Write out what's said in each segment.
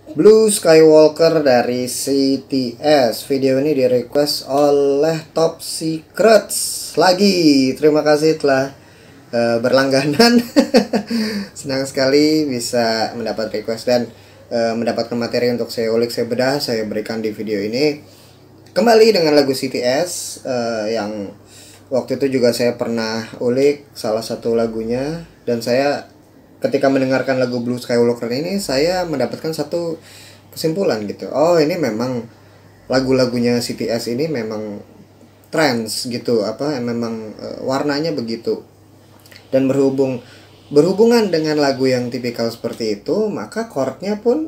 Blue Skywalker dari CTS. Video ini di request oleh Top Secrets lagi. Terima kasih telah berlangganan. Senang sekali bisa mendapat request dan mendapatkan materi untuk saya ulik, saya bedah, saya berikan di video ini. Kembali dengan lagu CTS yang waktu itu juga saya pernah ulik salah satu lagunya, dan saya ketika mendengarkan lagu Blue Skywalker ini saya mendapatkan satu kesimpulan gitu. Oh, ini memang lagu-lagunya CTS ini memang trends gitu, memang warnanya begitu. Dan berhubungan dengan lagu yang tipikal seperti itu, maka chordnya pun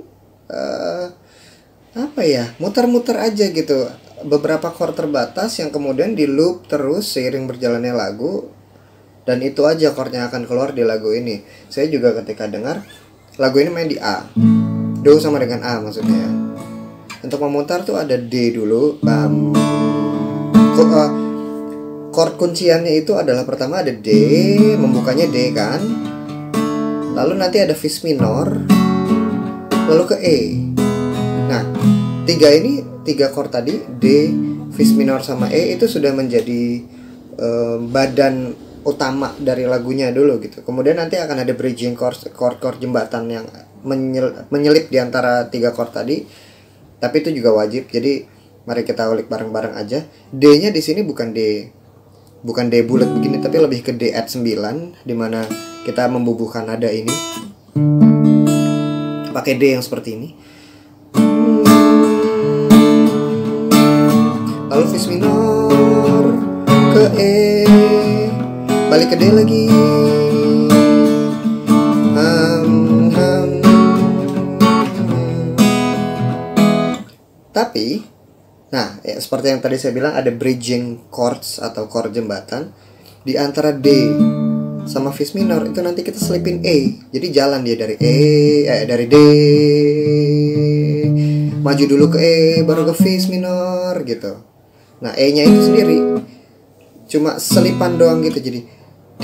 muter-muter aja gitu. Beberapa chord terbatas yang kemudian di loop terus seiring berjalannya lagu, dan itu aja chordnya akan keluar di lagu ini. Saya juga ketika dengar lagu ini main di A, Do sama dengan A maksudnya. Untuk memutar tuh ada D dulu, bam. Chord kunciannya itu adalah pertama ada D, membukanya D kan, lalu nanti ada Fis minor, lalu ke E. Nah, tiga chord tadi, D, Fis minor sama E, itu sudah menjadi badan utama dari lagunya dulu gitu. Kemudian nanti akan ada bridging chord jembatan yang menyelip di antara tiga chord tadi. Tapi itu juga wajib. Jadi mari kita ulik bareng-bareng aja. D-nya di sini bukan D bulat begini, tapi lebih ke D add 9, di mana kita membubuhkan nada ini pakai D yang seperti ini. Lalu Fis minor ke E, balik ke D lagi. Tapi, nah ya, seperti yang tadi saya bilang, ada bridging chords atau chord jembatan di antara D sama Fis minor. Itu nanti kita selipin E. Jadi jalan dia dari dari D, maju dulu ke E, baru ke Fis minor gitu. Nah, E-nya itu sendiri cuma selipan doang gitu. Jadi D,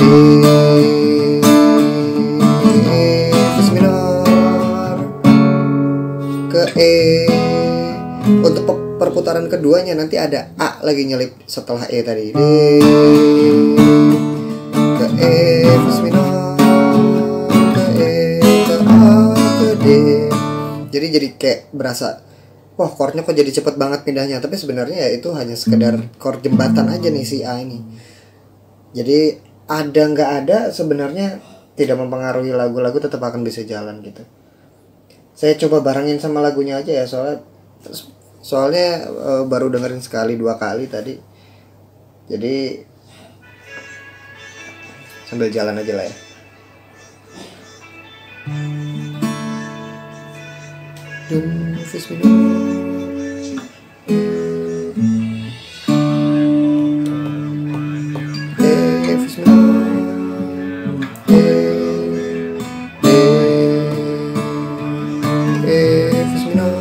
Fis minor ke E. Untuk perputaran keduanya nanti ada A lagi nyelip setelah E tadi. D ke E, Fis minor ke E, ke A, ke D. Jadi kayak berasa, wah, chordnya kok jadi cepet banget pindahnya. Tapi sebenarnya ya itu hanya sekedar chord jembatan aja nih si A ini. Jadi ada nggak ada sebenarnya tidak mempengaruhi, lagu-lagu tetap akan bisa jalan gitu. Saya coba barengin sama lagunya aja ya, soalnya baru dengerin sekali 2 kali tadi. Jadi sambil jalan aja lah ya. Fis minor, Fis minor, Fis minor.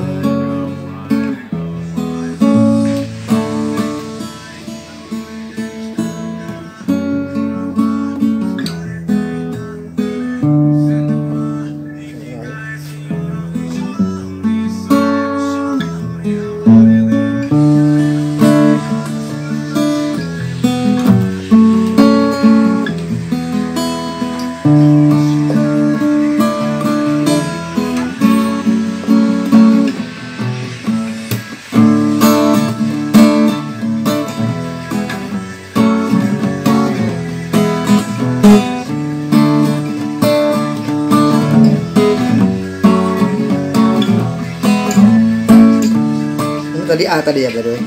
Tadi A tadi ya, by the way.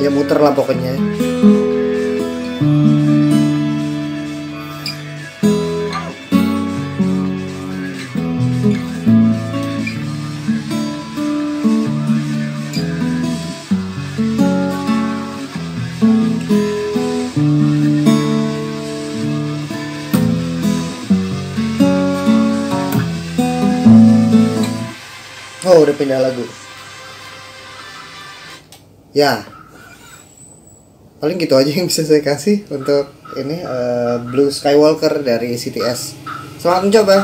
Ya muter lah pokoknya. Oh, udah pindah lagu. Ya, paling gitu aja yang bisa saya kasih untuk ini Blue Skywalker dari CTS. Selamat mencoba.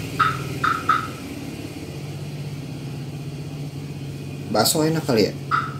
Bakso enak kali ya.